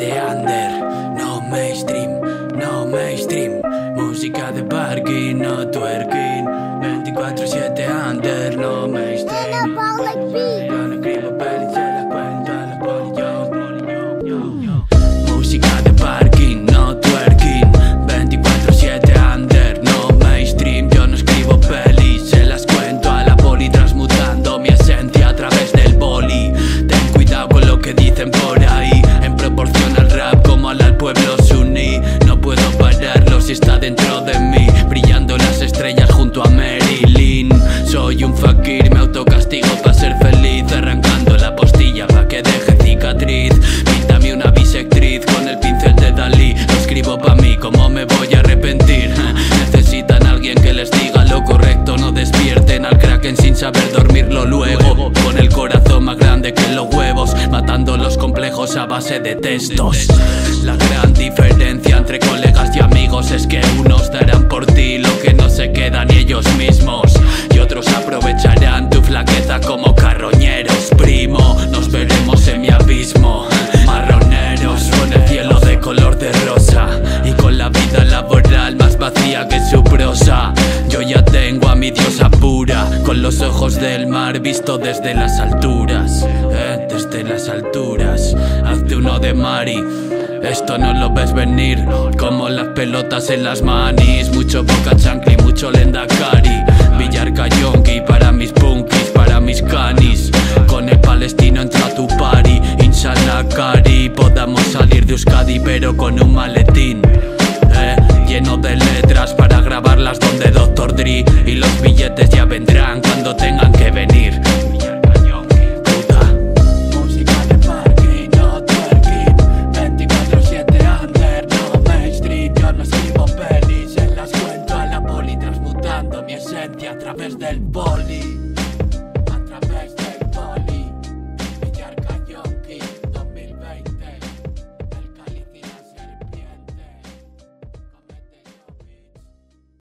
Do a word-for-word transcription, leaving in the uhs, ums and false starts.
siete under, no mainstream, no mainstream. Música de parking, no twerking. veinticuatro siete under, no mainstream. Yo no escribo pelis, se las cuento a la poli, yo, yo, yo. Música de parking, no twerking. veinticuatro siete under, no mainstream. Yo no escribo pelis, se las cuento a la poli, transmutando mi esencia a través del boli. Ten cuidado con lo que dicen por ahí, en proporción al rap como al al pueblo suní. No puedo pararlo si está dentro de mí, brillando las estrellas junto a Marilyn. Soy un fakir, me autocastigo para ser feliz, arrancando la postilla pa' que deje cicatriz. Píntame una bisectriz con el pincel de Dalí, lo escribo pa' mí, ¿cómo me voy a arrepentir? Necesitan a alguien que les diga lo correcto, no despierten al kraken sin saber dormirlo luego. Con el corazón más grande que los huevos, matando los complejos a base de textos. La gran diferencia entre colegas y amigos es que unos darán por ti lo que no se queda ni ellos mismos, y otros aprovecharán tu flaqueza como carroñeros. Primo, nos veremos en mi abismo, marroneros con el cielo de color de rosa y con la vida laboral más vacía que su prosa. Yo ya tengo a mi diosa pura, con los ojos del mar visto desde las alturas, eh, desde las alturas. Hazte uno de Mari, esto no lo ves venir, como las pelotas en las manis. Mucho boca chancli, mucho lendakari. Villarca yonki para mis punkis, para mis canis. Con el palestino entra a tu party, inshallah cari. Podamos salir de Euskadi pero con un maletín, eh, lleno de letras para grabarlas donde doctor Dre. Y los billetes ya vendrán cuando tengan que venir. Mi esencia a través del boli.